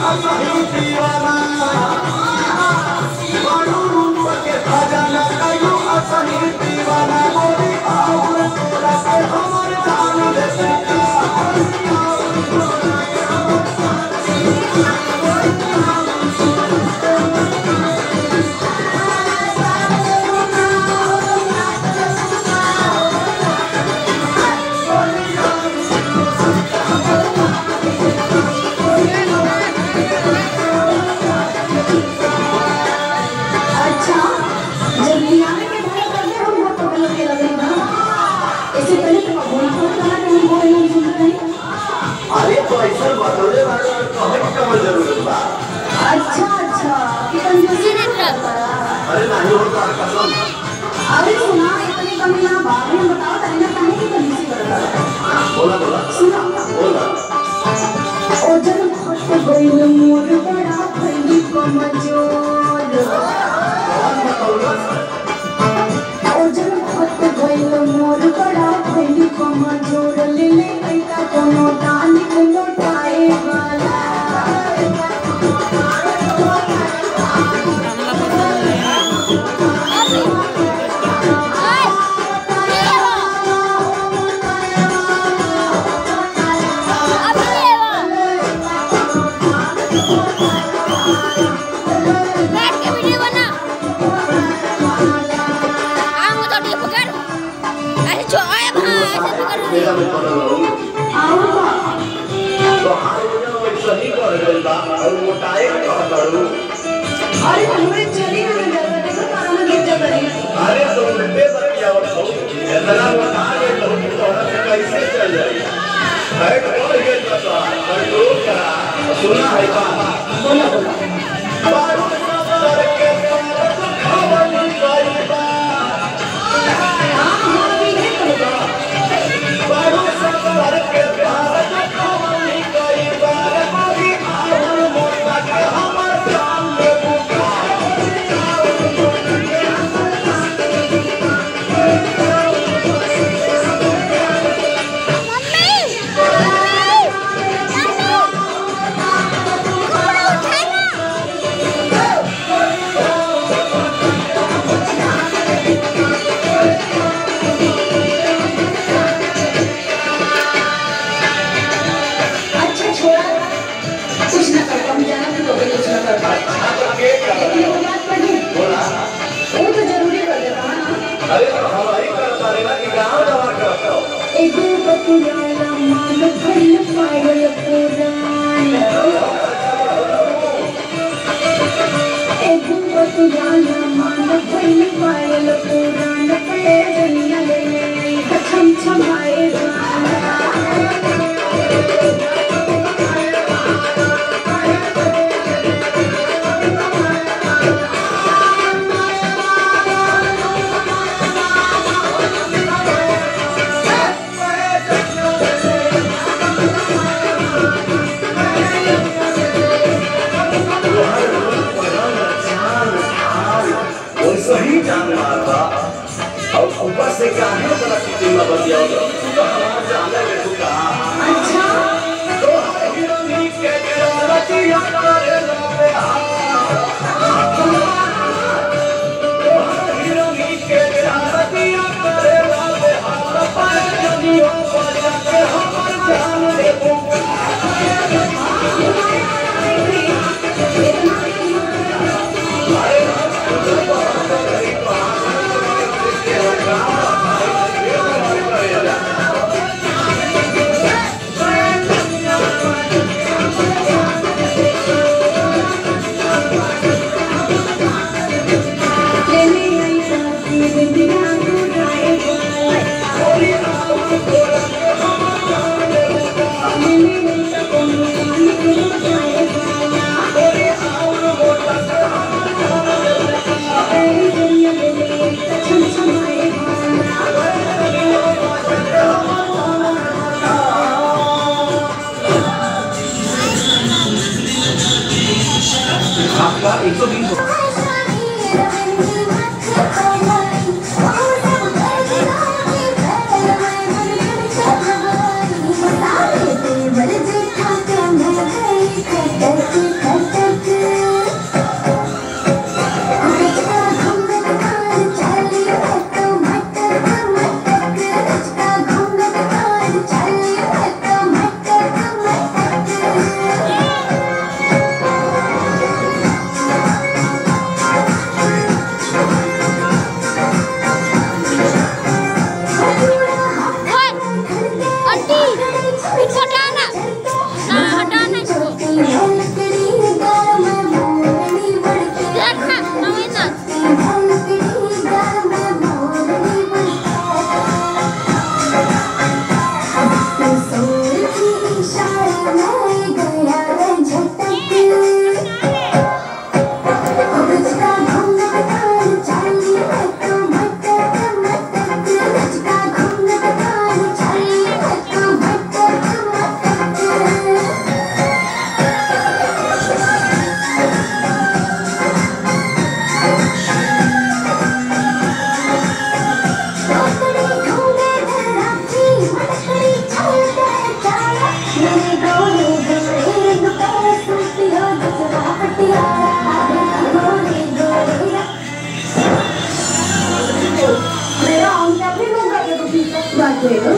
असही दीवाना बारू रूप के खजाना कयो असही दीवाना गोरी और तोरा से हमर जान दे अरे तो ऐसा बदले वाले कहे कम जरूरत बा। अच्छा अच्छा कि कंजूसी नहीं करता। अरे नहीं होता कसम। अरे सुना इतनी कमी ना बात में बताओ तरीना कहीं की कंजूसी करता है। बोला बोला सुना बोला ओ जब खट गई मोर बड़ा भई कमजोर ओ जब खट गई मोर बड़ा भई कमजोर ले ले ऐसा कोनो दान लौटाए वाला मेरा में पता नहीं तो हाल में सही कर देगा और मोटाई का करूं अरे हमरे चली ना जगह देखो तारा में गिर जाता है अरे तो लंबे बतिया और इतना मोटा है तो औरत कैसे चल जाएगी है कौन ये बता कंट्रोल करा सुना है बात बोला बोला बारू सर के खबर गई बा हां हां भी नहीं करूंगा बारू सर के खबर गई बा अभी और मोटा के हमर जान ले सही जानवर था और ऊपर से क्या है बड़ा कितना बतिया तो हमारा जाने